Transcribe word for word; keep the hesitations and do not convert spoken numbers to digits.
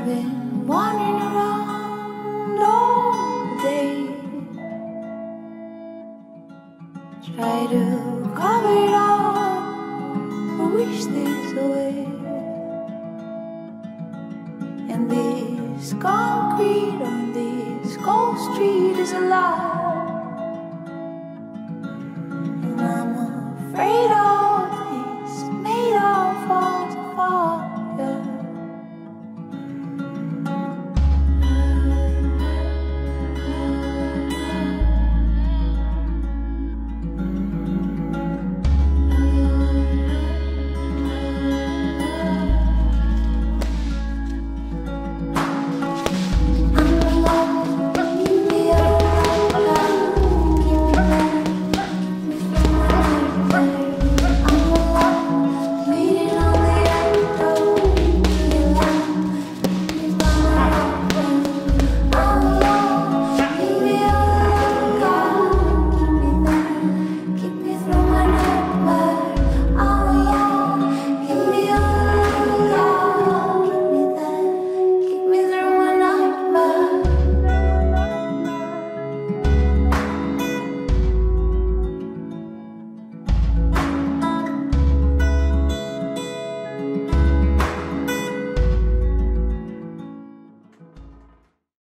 been wandering around all day, try to cover it up or wish this away. And this concrete on this cold street is alive.